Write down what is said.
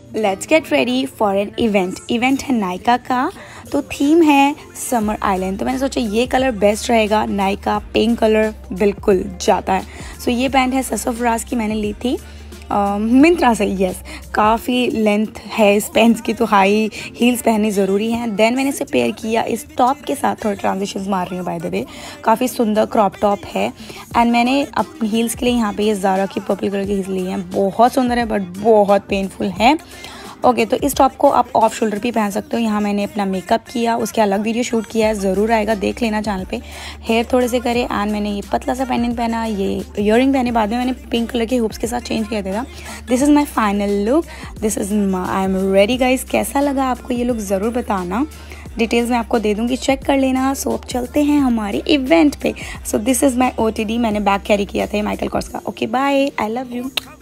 Let's get ready for an event है नायका का, तो थीम है समर आइलैंड। तो मैंने सोचा ये कलर बेस्ट रहेगा, नायका पिंक कलर बिल्कुल जाता है। सो ये पैंट है ससोफराज की, मैंने ली थी मिंत्रा से। यस, काफ़ी लेंथ है इस पैंट्स की, तो हाई हील्स पहननी ज़रूरी हैं। देन मैंने इसे पेयर किया इस टॉप के साथ, थोड़े ट्रांजिशंस मार रही हूँ बाय द वे, काफ़ी सुंदर क्रॉप टॉप है। एंड मैंने अपनी हील्स के लिए यहाँ पे ये ज़ारा की पर्पल कलर की हील्स ली हैं, बहुत सुंदर है बट बहुत पेनफुल है। ओके, तो इस टॉप को आप ऑफ शोल्डर भी पहन सकते हो। यहाँ मैंने अपना मेकअप किया, उसके अलग वीडियो शूट किया है, ज़रूर आएगा, देख लेना चैनल पे। हेयर थोड़े से करे एंड मैंने ये पतला सा पेंडेंट पहना, ये ईयरिंग पहने, बाद में मैंने पिंक कलर के हुप्स के साथ चेंज किया था। This is my final look, this is I am ready guys. कैसा लगा आपको ये लुक ज़रूर बताना, डिटेल्स मैं आपको दे दूँगी, चेक कर लेना। सो अब चलते हैं हमारे इवेंट पे। So this is my OTD, मैंने बैग कैरी किया था माइकल कॉर्स का। Okay bye, I love you.